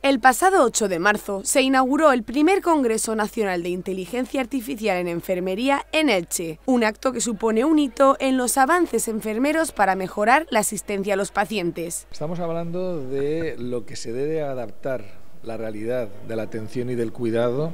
El pasado 8 de marzo se inauguró el primer Congreso Nacional de Inteligencia Artificial en Enfermería en Elche, un acto que supone un hito en los avances enfermeros para mejorar la asistencia a los pacientes. Estamos hablando de lo que se debe adaptar la realidad de la atención y del cuidado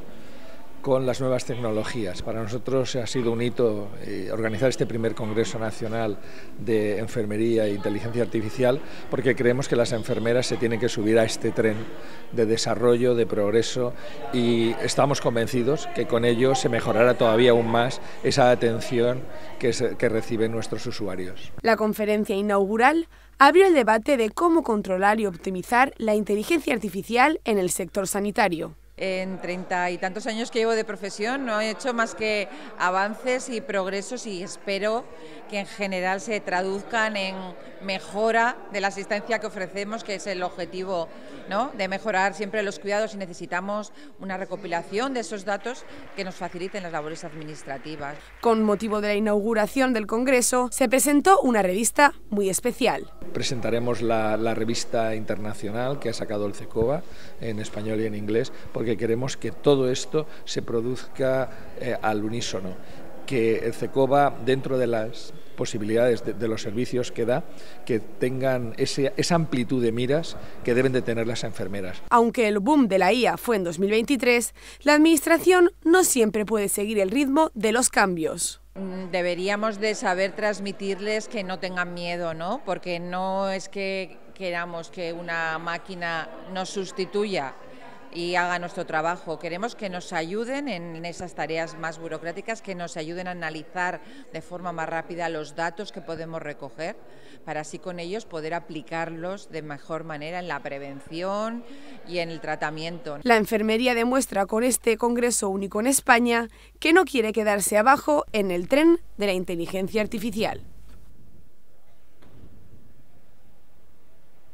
con las nuevas tecnologías. Para nosotros ha sido un hito organizar este primer Congreso Nacional de Enfermería e Inteligencia Artificial, porque creemos que las enfermeras se tienen que subir a este tren de desarrollo, de progreso, y estamos convencidos que con ello se mejorará todavía aún más esa atención que reciben nuestros usuarios. La conferencia inaugural abrió el debate de cómo controlar y optimizar la inteligencia artificial en el sector sanitario. En 30 y tantos años que llevo de profesión no he hecho más que avances y progresos, y espero que en general se traduzcan en mejora de la asistencia que ofrecemos, que es el objetivo, ¿no?, de mejorar siempre los cuidados, y necesitamos una recopilación de esos datos que nos faciliten las labores administrativas. Con motivo de la inauguración del Congreso se presentó una revista muy especial. Presentaremos la revista internacional que ha sacado el CECOVA en español y en inglés, porque queremos que todo esto se produzca al unísono, que el CECOVA, dentro de las posibilidades de los servicios que da, que tengan esa amplitud de miras que deben de tener las enfermeras. Aunque el boom de la IA fue en 2023, la Administración no siempre puede seguir el ritmo de los cambios. Deberíamos de saber transmitirles que no tengan miedo, ¿no? Porque no es que queramos que una máquina nos sustituya y haga nuestro trabajo. Queremos que nos ayuden en esas tareas más burocráticas, que nos ayuden a analizar de forma más rápida los datos que podemos recoger, para así con ellos poder aplicarlos de mejor manera en la prevención y en el tratamiento. La enfermería demuestra con este Congreso único en España que no quiere quedarse abajo en el tren de la inteligencia artificial.